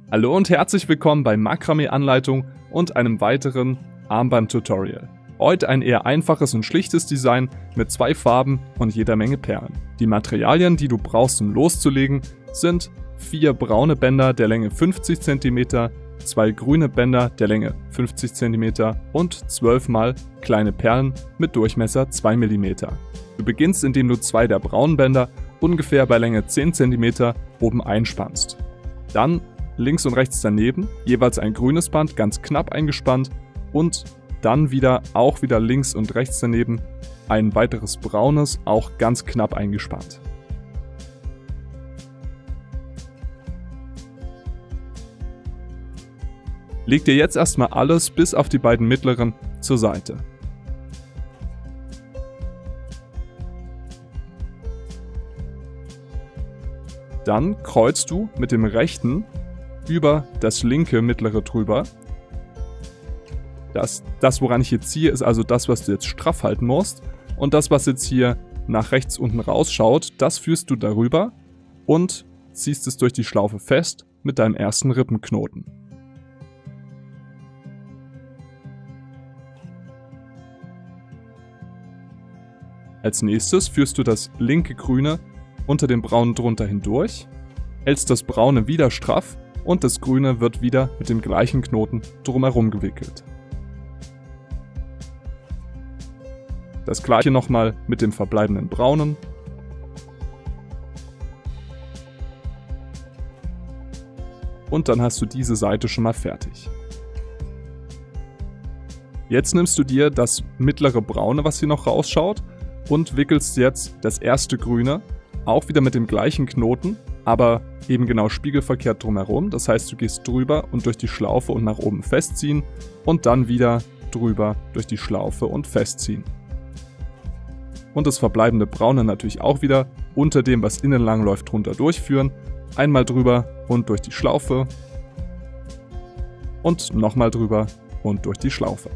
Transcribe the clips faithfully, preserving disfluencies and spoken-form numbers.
Hallo und herzlich willkommen bei Makramee-Anleitung und einem weiteren Armband-Tutorial. Heute ein eher einfaches und schlichtes Design mit zwei Farben und jeder Menge Perlen. Die Materialien, die du brauchst, um loszulegen, sind vier braune Bänder der Länge fünfzig Zentimeter, zwei grüne Bänder der Länge fünfzig Zentimeter und zwölf mal kleine Perlen mit Durchmesser zwei Millimeter. Du beginnst, indem du zwei der braunen Bänder ungefähr bei Länge zehn Zentimeter oben einspannst. Dann links und rechts daneben jeweils ein grünes Band ganz knapp eingespannt und dann wieder auch wieder links und rechts daneben ein weiteres braunes, auch ganz knapp eingespannt. Leg dir jetzt erstmal alles bis auf die beiden mittleren zur Seite. Dann kreuzt du mit dem rechten über das linke mittlere drüber. Das, das, woran ich jetzt ziehe, ist also das, was du jetzt straff halten musst. Und das, was jetzt hier nach rechts unten rausschaut, das führst du darüber und ziehst es durch die Schlaufe fest mit deinem ersten Rippenknoten. Als nächstes führst du das linke Grüne unter dem Braunen drunter hindurch, hältst das Braune wieder straff und das Grüne wird wieder mit dem gleichen Knoten drumherum gewickelt. Das gleiche nochmal mit dem verbleibenden Braunen. Und dann hast du diese Seite schon mal fertig. Jetzt nimmst du dir das mittlere Braune, was hier noch rausschaut, und wickelst jetzt das erste Grüne auch wieder mit dem gleichen Knoten, aber eben genau spiegelverkehrt drumherum. Das heißt, du gehst drüber und durch die Schlaufe und nach oben festziehen und dann wieder drüber durch die Schlaufe und festziehen. Und das verbleibende Braune natürlich auch wieder unter dem, was innen lang läuft, drunter durchführen. Einmal drüber und durch die Schlaufe und nochmal drüber und durch die Schlaufe.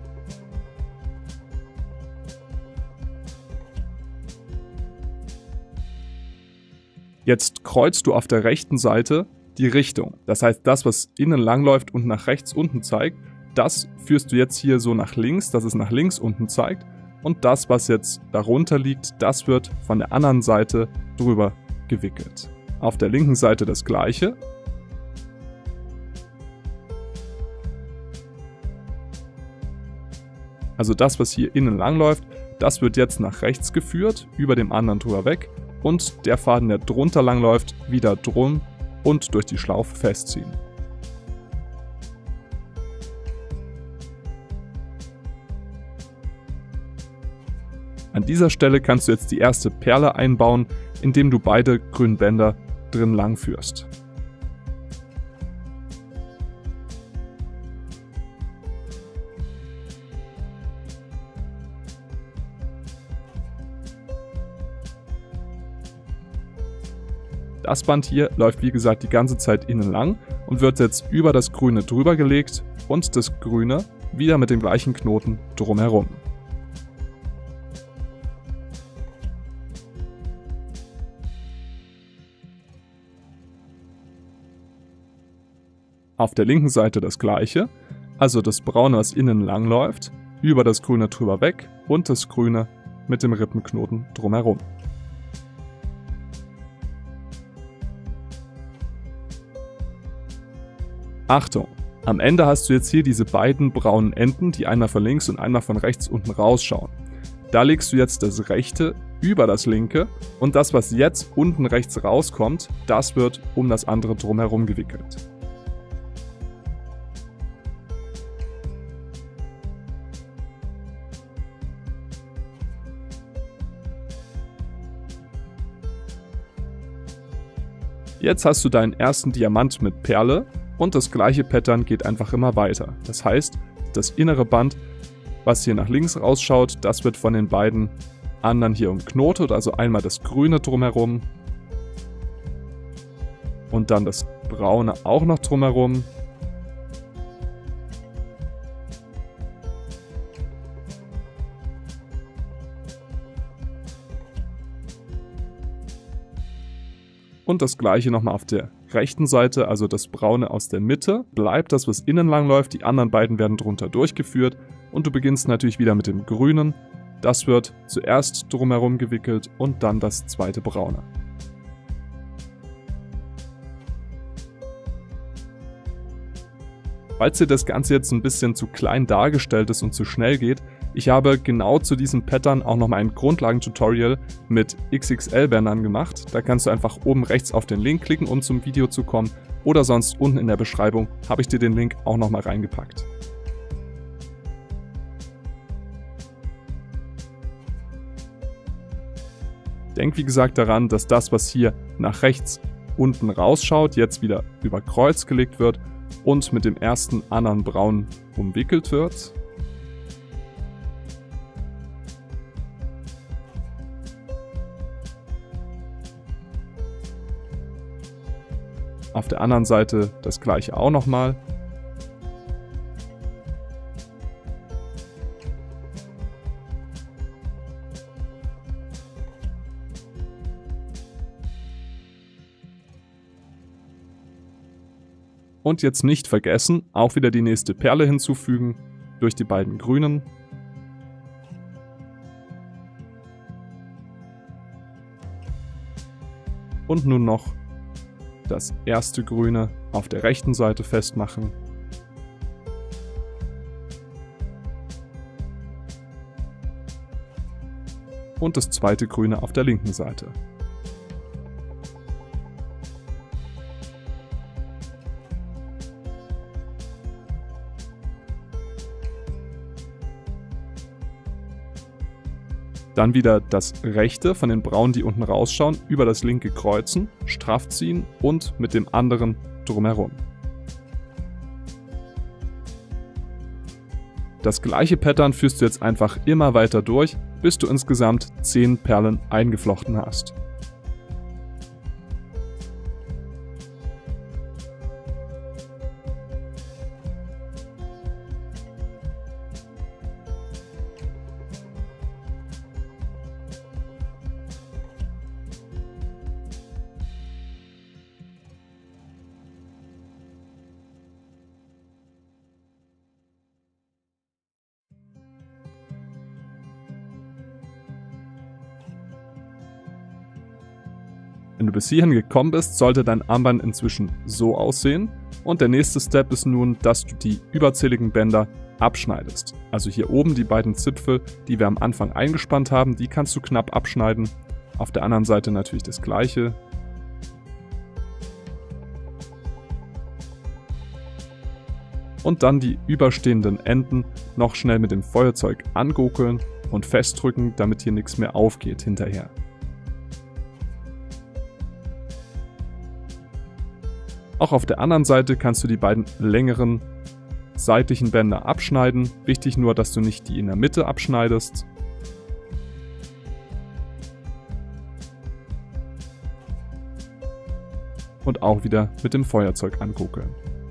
Jetzt kreuzt du auf der rechten Seite die Richtung. Das heißt, das, was innen lang läuft und nach rechts unten zeigt, das führst du jetzt hier so nach links, dass es nach links unten zeigt. Und das, was jetzt darunter liegt, das wird von der anderen Seite drüber gewickelt. Auf der linken Seite das gleiche. Also das, was hier innen lang läuft, das wird jetzt nach rechts geführt, über dem anderen drüber weg. Und der Faden, der drunter lang läuft, wieder drum und durch die Schlaufe festziehen. An dieser Stelle kannst du jetzt die erste Perle einbauen, indem du beide grünen Bänder drin lang führst. Das Band hier läuft wie gesagt die ganze Zeit innen lang und wird jetzt über das Grüne drüber gelegt und das Grüne wieder mit dem gleichen Knoten drumherum. Auf der linken Seite das gleiche, also das Braune, was innen lang läuft, über das Grüne drüber weg und das Grüne mit dem Rippenknoten drumherum. Achtung! Am Ende hast du jetzt hier diese beiden braunen Enden, die einmal von links und einmal von rechts unten rausschauen. Da legst du jetzt das rechte über das linke und das, was jetzt unten rechts rauskommt, das wird um das andere drumherum gewickelt. Jetzt hast du deinen ersten Diamant mit Perle. Und das gleiche Pattern geht einfach immer weiter. Das heißt, das innere Band, was hier nach links rausschaut, das wird von den beiden anderen hier umknotet. Also einmal das Grüne drumherum und dann das Braune auch noch drumherum. Und das gleiche nochmal auf der rechten Seite, also das braune aus der Mitte, bleibt das, was innen lang läuft, die anderen beiden werden drunter durchgeführt und du beginnst natürlich wieder mit dem grünen. Das wird zuerst drumherum gewickelt und dann das zweite braune. Falls dir das Ganze jetzt ein bisschen zu klein dargestellt ist und zu schnell geht, ich habe genau zu diesem Pattern auch nochmal ein Grundlagentutorial mit X X L-Bändern gemacht. Da kannst du einfach oben rechts auf den Link klicken, um zum Video zu kommen. Oder sonst unten in der Beschreibung habe ich dir den Link auch nochmal reingepackt. Denk wie gesagt daran, dass das, was hier nach rechts unten rausschaut, jetzt wieder über Kreuz gelegt wird und mit dem ersten anderen Braun umwickelt wird. Auf der anderen Seite das gleiche auch nochmal. Und jetzt nicht vergessen, auch wieder die nächste Perle hinzufügen durch die beiden grünen. Und nun noch das erste grüne auf der rechten Seite festmachen. Und das zweite grüne auf der linken Seite. Dann wieder das rechte von den braunen, die unten rausschauen, über das linke kreuzen, straff ziehen und mit dem anderen drumherum. Das gleiche Pattern führst du jetzt einfach immer weiter durch, bis du insgesamt zehn Perlen eingeflochten hast. Wenn du bis hierhin gekommen bist, sollte dein Armband inzwischen so aussehen. Und der nächste Step ist nun, dass du die überzähligen Bänder abschneidest. Also hier oben die beiden Zipfel, die wir am Anfang eingespannt haben, die kannst du knapp abschneiden. Auf der anderen Seite natürlich das gleiche. Und dann die überstehenden Enden noch schnell mit dem Feuerzeug angurkeln und festdrücken, damit hier nichts mehr aufgeht hinterher. Auch auf der anderen Seite kannst du die beiden längeren seitlichen Bänder abschneiden. Wichtig nur, dass du nicht die in der Mitte abschneidest. Und auch wieder mit dem Feuerzeug anguckeln.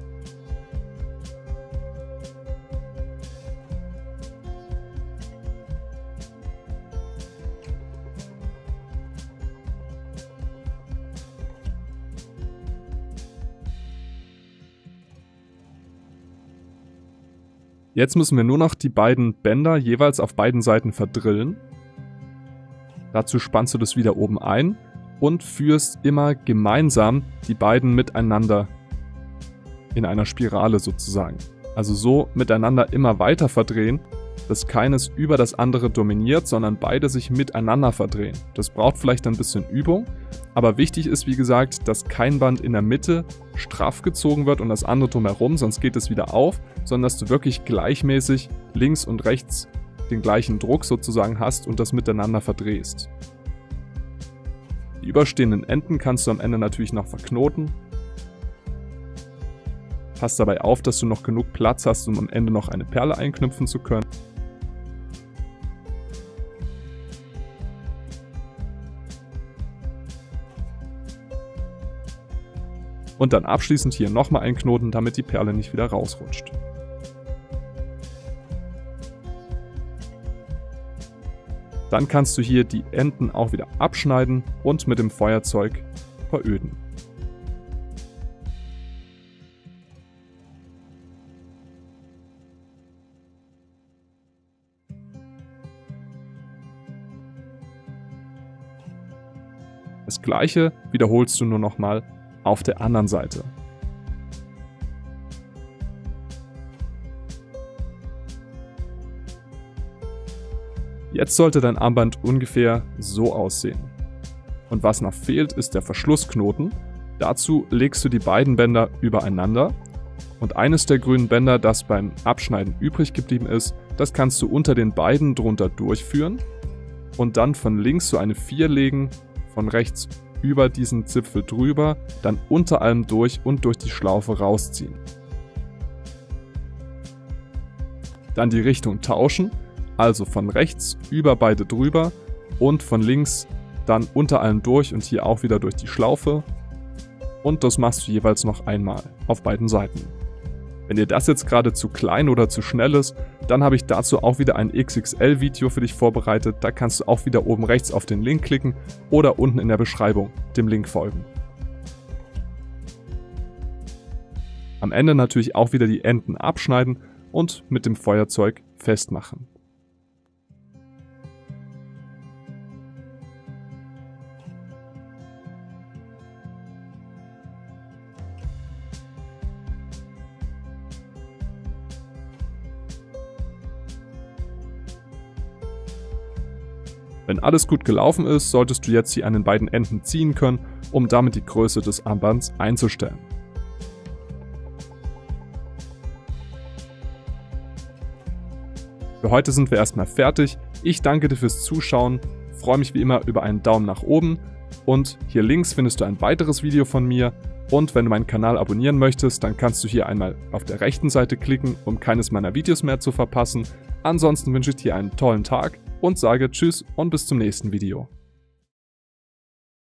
Jetzt müssen wir nur noch die beiden Bänder jeweils auf beiden Seiten verdrillen. Dazu spannst du das wieder oben ein und führst immer gemeinsam die beiden miteinander in einer Spirale sozusagen. Also so miteinander immer weiter verdrehen, dass keines über das andere dominiert, sondern beide sich miteinander verdrehen. Das braucht vielleicht ein bisschen Übung, aber wichtig ist, wie gesagt, dass kein Band in der Mitte straff gezogen wird und das andere drumherum, sonst geht es wieder auf, sondern dass du wirklich gleichmäßig links und rechts den gleichen Druck sozusagen hast und das miteinander verdrehst. Die überstehenden Enden kannst du am Ende natürlich noch verknoten. Pass dabei auf, dass du noch genug Platz hast, um am Ende noch eine Perle einknüpfen zu können. Und dann abschließend hier nochmal einknoten, damit die Perle nicht wieder rausrutscht. Dann kannst du hier die Enden auch wieder abschneiden und mit dem Feuerzeug veröden. Das gleiche wiederholst du nur nochmal auf der anderen Seite. Jetzt sollte dein Armband ungefähr so aussehen. Und was noch fehlt, ist der Verschlussknoten. Dazu legst du die beiden Bänder übereinander und eines der grünen Bänder, das beim Abschneiden übrig geblieben ist, das kannst du unter den beiden drunter durchführen und dann von links so eine vier legen, von rechts über diesen Zipfel drüber, dann unter allem durch und durch die Schlaufe rausziehen. Dann die Richtung tauschen, also von rechts über beide drüber und von links dann unter allem durch und hier auch wieder durch die Schlaufe. Und das machst du jeweils noch einmal auf beiden Seiten. Wenn dir das jetzt gerade zu klein oder zu schnell ist, dann habe ich dazu auch wieder ein X X L-Video für dich vorbereitet. Da kannst du auch wieder oben rechts auf den Link klicken oder unten in der Beschreibung dem Link folgen. Am Ende natürlich auch wieder die Enden abschneiden und mit dem Feuerzeug festmachen. Wenn alles gut gelaufen ist, solltest du jetzt hier an den beiden Enden ziehen können, um damit die Größe des Armbands einzustellen. Für heute sind wir erstmal fertig. Ich danke dir fürs Zuschauen, freue mich wie immer über einen Daumen nach oben und hier links findest du ein weiteres Video von mir. Und wenn du meinen Kanal abonnieren möchtest, dann kannst du hier einmal auf der rechten Seite klicken, um keines meiner Videos mehr zu verpassen. Ansonsten wünsche ich dir einen tollen Tag und sage Tschüss und bis zum nächsten Video.